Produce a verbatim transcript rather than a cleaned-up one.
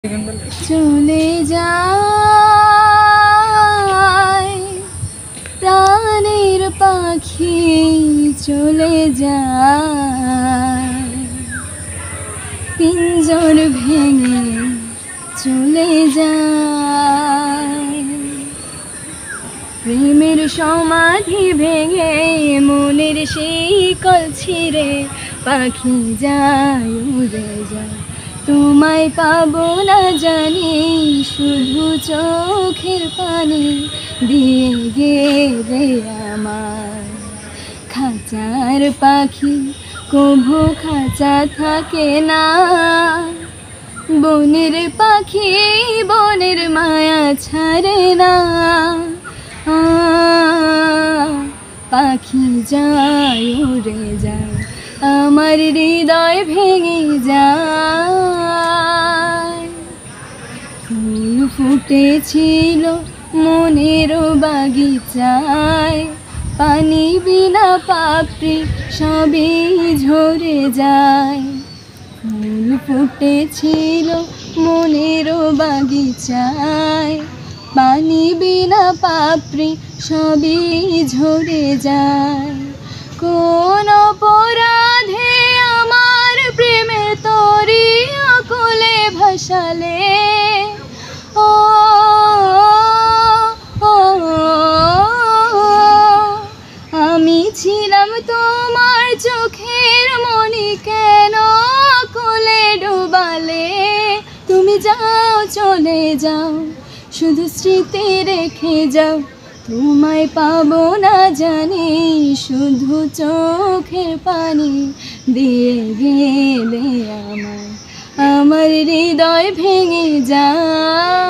চলে যায় প্রাণের পাখি, চলে যায় পিঞ্জর ভেঙে, চলে যায় প্রেমের সমাধি ভেঙে, মনের শিকল ছিঁড়ে পাখি যায় উড়ে যায়। তোমায় পাবো না জানি, শুধু চোখের পানি দিয়ে গেলে আমার। খাঁচার পাখি কভু খাঁচা থাকে না, বনের পাখি বনের মায়া ছাড়ে না। পাখি যায় উড়ে যায়, আমার হৃদয় ভেঙে যায়। ফুল ফুটেছিল মনের বাগিচায়, পানি বিনা পাপড়ি সবই ঝরে যায়। ফুল ফুটেছিল মনের বাগিচায়, পানি বিনা পাপড়ি সবই ঝরে যায়। কোন অপরাধে আমার প্রেমে তরি আকুলে ভাসালে, ও আমি ছিলাম তোমার চোখের মনি, কেন আকুলে ডুবালে। তুমি যাও চলে যাও, শুধু স্মৃতি রেখে যাও। তোমায় পাবো না জানি, শুধু চোখের পানি দিয়ে গেলে আমার। আমার হৃদয় ভেঙে যায়।